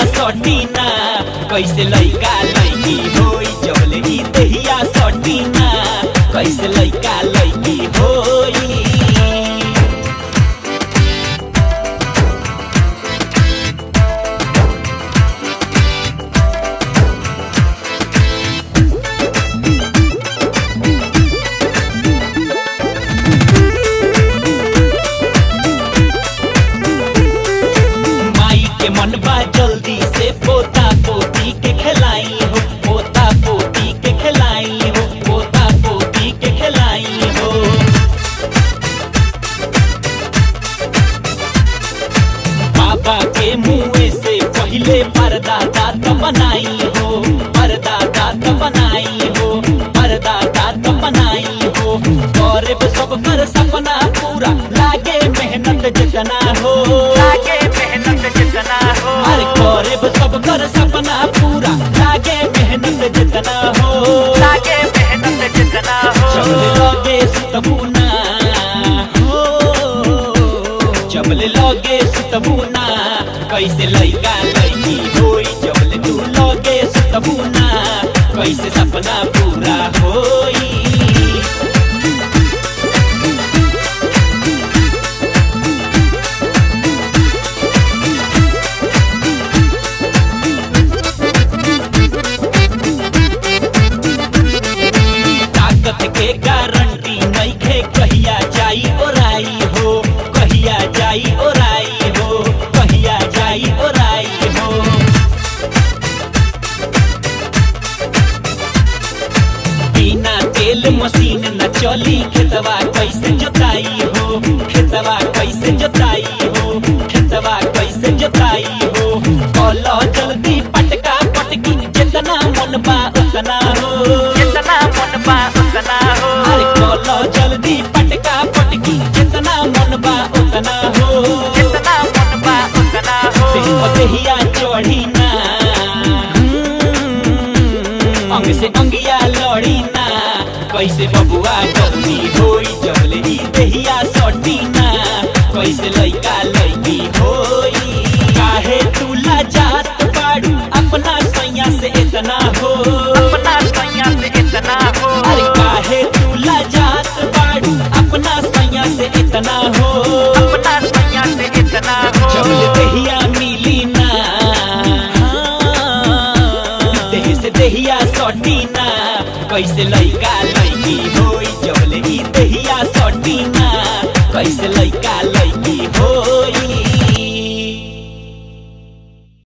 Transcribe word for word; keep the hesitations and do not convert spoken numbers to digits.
सटीना कैसे लइका लइकी होई जबले ई देहिया सटीना कैसे लइका लइकी होई। मन बा जल्दी से पोता पोती के खिलाई हो, पोता पोती के खिलाई हो, पोता पोती के खिलाई हो। बाबा के मुँह से पहले पर्दा दात बनाई हो, पर्दा दात बनाई हो, पर्दा दात बनाई हो। और सब कर सपना पूरा लागे मेहनत जितना हो, लागे मेहनत जितना हो। अरे करे सब कर सपना पूरा लागे मेहनत जितना हो, लागे मेहनत जितना हो। जबले लगे सुतबुना हो, जबले लगे सुतबुना कैसे लइका लइकी होई। जबले तू लगे सुतबुना कैसे सपना पूरा होई। के गारंटी नहीं खे कहिया जाई ओराई हो, कहिया जाई ओराई हो, कहिया जाई ओराई हो। बिना तेल मशीन न चली खेतवा कैसे जोताई हो, खेतवा कैसे जोताई हो, खेतवा कैसे जोताई हो। कलो जल्दी पटका पटकी जितना मन बा उतना हो, जितना मन बा उतना हो। अरे कलो जल्दी पटका पटकी जितना मन बा उतना हो, जितना मन बा उतना हो। देहिया चढ़ी ना अंग से अंगिया लड़ी ना कैसे बबुआ जल्दी होई। जबले ई देहिया सटी ना कैसे लइका लइकी होई। काहे तू लाजात बाड़ू अपना सैया से इतना हो, अपना सैया से इतना हो। अरे काहे तू लाजात बाड़ू अपना सैया से इतना हो, अपना सैया से इतना हो। जबले देहिया मिली ना देह से देहिया सटी ना कैसे लइका लइकी होई। जबले ई देहिया सटी ना कैसे लइका